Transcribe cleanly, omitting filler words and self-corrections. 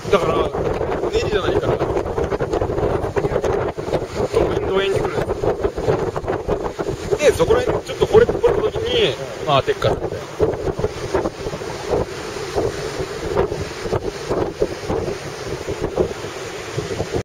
だからネジじゃないからドエンに来る。でそこら辺ちょっと掘れた時に回ってっからみたいな。